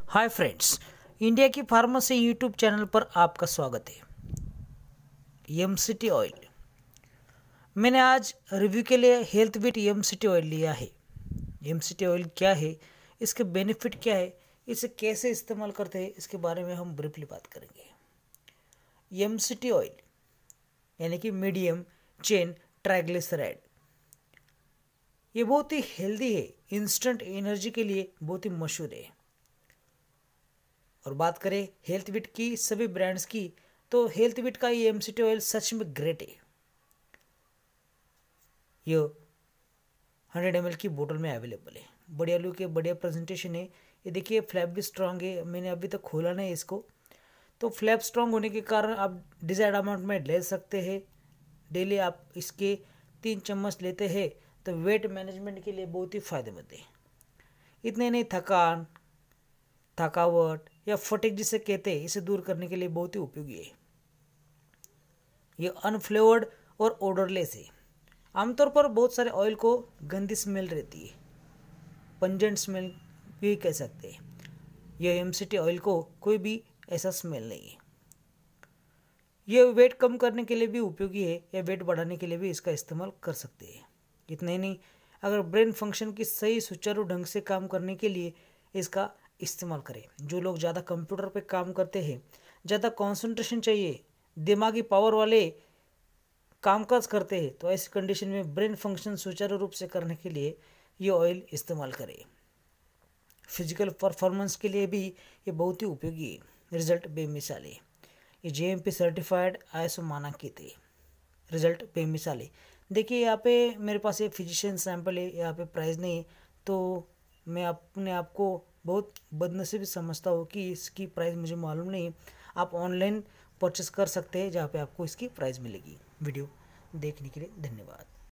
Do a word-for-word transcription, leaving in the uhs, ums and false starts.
हाय friends, India की pharmacy YouTube channel पर आपका स्वागत है। एमसीटी ऑयल मैंने आज रिव्यू के लिए हेल्थविट एमसीटी ऑयल लिया है। एमसीटी ऑयल क्या है, इसके बेनिफिट क्या है, इसे कैसे इस्तेमाल करते हैं, इसके बारे में हम ब्रीफली बात करेंगे। एमसीटी ऑयल यानी कि मीडियम चेन ट्राइग्लिसराइड, ये बहुत ही हेल्दी है, इंस्टेंट एनर्जी के लिए बहुत ही मशहूर है। और बात करें हेल्थविट की सभी ब्रांड्स की, तो हेल्थविट का ये एमसीटी ऑयल सच में ग्रेट है। ये हंड्रेड एम एल की बोतल में अवेलेबल है, बढ़िया लुक है, बढ़िया प्रेजेंटेशन है। ये देखिए फ्लैप भी स्ट्रांग है, मैंने अभी तक खोला नहीं इसको। तो फ्लैप स्ट्रांग होने के कारण आप डिजायर्ड अमाउंट में ले सकते हैं। डेली आप इसके तीन चम्मच लेते हैं तो वेट मैनेजमेंट के लिए बहुत ही फायदेमंद है। इतने नहीं, थकान थकावट या फटीग जिसे कहते हैं, इसे दूर करने के लिए बहुत ही उपयोगी है। ये अनफ्लेवर्ड और ओडरलेस है। आमतौर पर बहुत सारे ऑयल को गंदी स्मेल रहती है, पंजेंट स्मेल भी कह सकते हैं। यह एमसीटी ऑयल को कोई भी ऐसा स्मेल नहीं है। यह वेट कम करने के लिए भी उपयोगी है या वेट बढ़ाने के लिए भी इसका इस्तेमाल कर सकते हैं। इतना ही नहीं, अगर ब्रेन फंक्शन की सही सुचारू ढंग से काम करने के लिए इसका इस्तेमाल करें। जो लोग ज़्यादा कंप्यूटर पे काम करते हैं, ज़्यादा कंसंट्रेशन चाहिए, दिमागी पावर वाले कामकाज करते हैं, तो ऐसी कंडीशन में ब्रेन फंक्शन सुचारू रूप से करने के लिए ये ऑयल इस्तेमाल करें। फिजिकल परफॉर्मेंस के लिए भी ये बहुत ही उपयोगी है। रिजल्ट बेमिसाल है। ये जेएमपी सर्टिफाइड आईएसओ मानकीकृत है। रिजल्ट बेमिसाल है। देखिए यहाँ पे मेरे पास ये फिजिशियन सैंपल है, यहाँ पे प्राइस नहीं है, तो मैं अपने आप को बहुत बदनसीब समझता हूँ कि इसकी प्राइस मुझे मालूम नहीं। आप ऑनलाइन परचेस कर सकते हैं जहाँ पे आपको इसकी प्राइस मिलेगी। वीडियो देखने के लिए धन्यवाद।